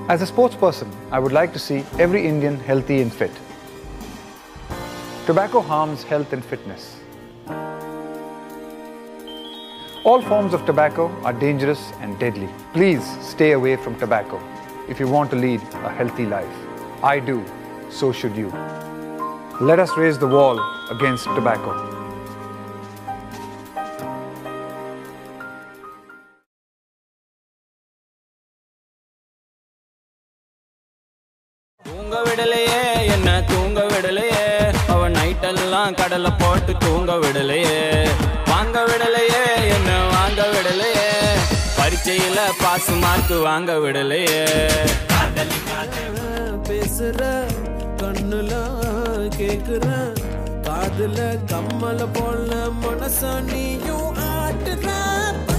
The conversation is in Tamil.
As a sports person, I would like to see every Indian healthy and fit. Tobacco harms health and fitness. All forms of tobacco are dangerous and deadly. Please stay away from tobacco if you want to lead a healthy life. I do, so should you. Let us raise the wall against tobacco. தூங்க விடலையே என்ன தூங்க விடலையே அவ நைட் எல்லாம் கடலை போட்டு தூங்க விடலையே வாங்க விடலையே என்ன வாங்க விடலையே பரீட்சையில பாஸ் மார்க் வாங்க விடலையே பேசுற கண்ணுல கேக்குற காதுல கம்மல போல மனச நீயும் ஆட்டுற